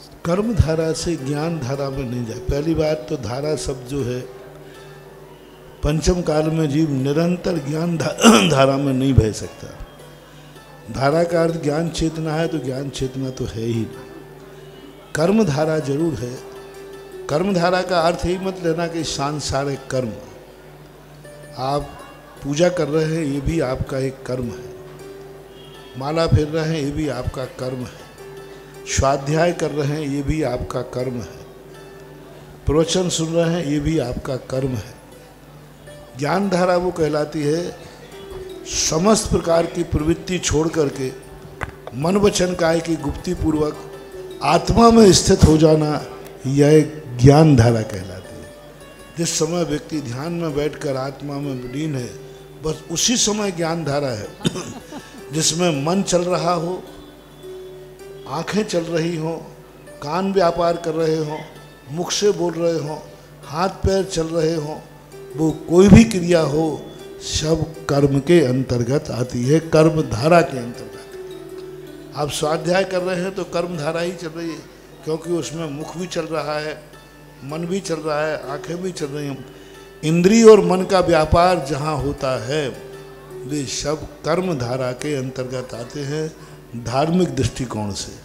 कर्म धारा से ज्ञान धारा में नहीं जाए। पहली बात तो धारा शब्द जो है, पंचम काल में जीव निरंतर ज्ञान धारा में नहीं बह सकता। धारा का अर्थ ज्ञान चेतना है, तो ज्ञान चेतना तो है ही ना। कर्म धारा जरूर है। कर्म धारा का अर्थ ही मत लेना कि सांसारिक कर्म। आप पूजा कर रहे हैं, ये भी आपका एक कर्म है। माला फेर रहे हैं, ये भी आपका कर्म है। स्वाध्याय कर रहे हैं, ये भी आपका कर्म है। प्रवचन सुन रहे हैं, ये भी आपका कर्म है। ज्ञान धारा वो कहलाती है समस्त प्रकार की प्रवृत्ति छोड़ करके मन वचन काय की गुप्ति पूर्वक आत्मा में स्थित हो जाना, यह एक ज्ञान धारा कहलाती है। जिस समय व्यक्ति ध्यान में बैठकर आत्मा में लीन है, बस उसी समय ज्ञान धारा है। जिसमें मन चल रहा हो, आंखें चल रही हों, कान व्यापार कर रहे हों, मुख से बोल रहे हों, हाथ पैर चल रहे हों, वो कोई भी क्रिया हो, सब कर्म के अंतर्गत आती है, कर्म धारा के अंतर्गत। आप स्वाध्याय कर रहे हैं तो कर्म धारा ही चल रही है, क्योंकि उसमें मुख भी चल रहा है, मन भी चल रहा है, आंखें भी चल रही हैं। इंद्रिय और मन का व्यापार जहाँ होता है, वे सब कर्म धारा के अंतर्गत आते हैं धार्मिक दृष्टिकोण से।